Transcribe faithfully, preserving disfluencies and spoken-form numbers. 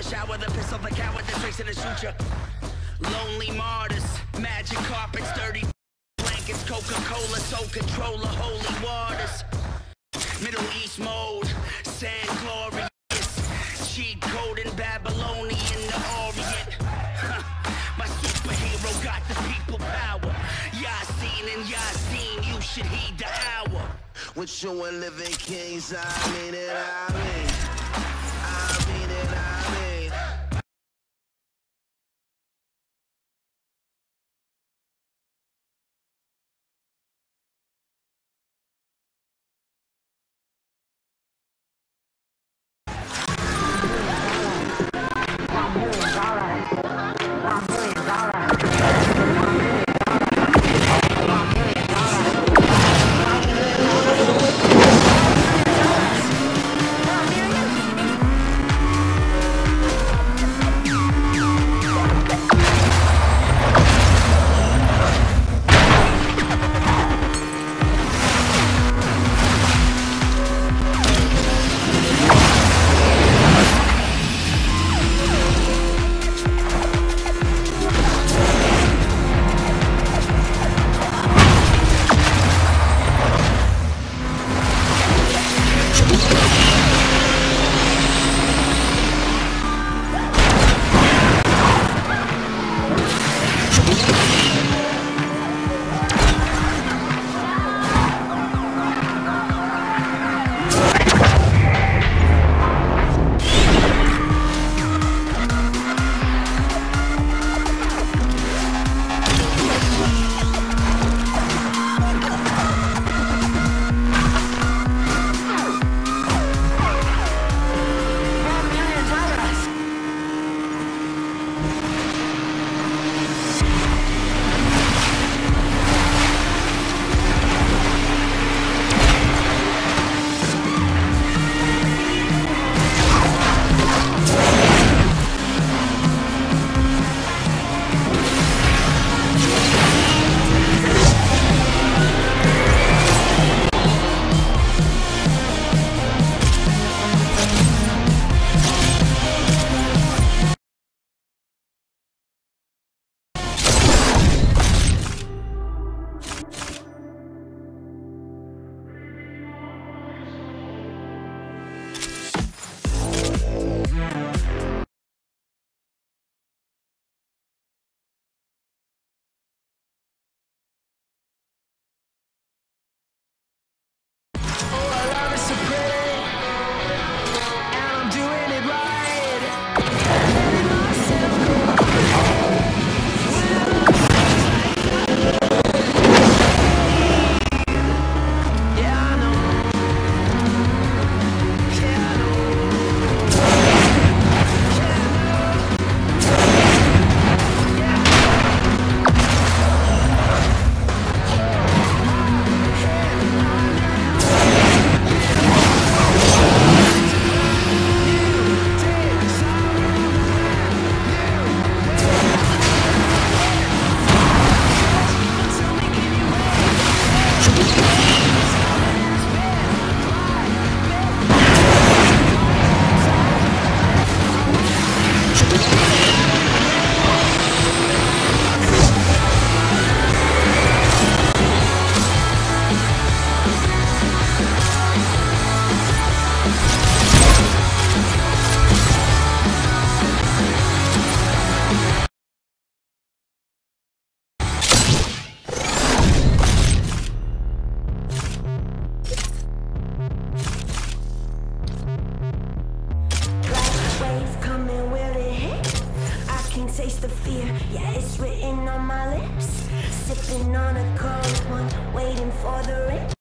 a shower, the pistol, the coward, the tricks, and the shoot ya. Lonely martyrs, magic carpets, dirty blankets, Coca-Cola, soul controller, holy waters. Middle East mode, sand glorious, cheat code in Babylonian, the Orient. Huh. My superhero got the people power. Yasin and Yasin, you should heed the hour. With you and living kings, I mean it, I mean, I mean it, I mean. Taste the fear, yeah, it's written on my lips. Sipping on a cold one, waiting for the rain.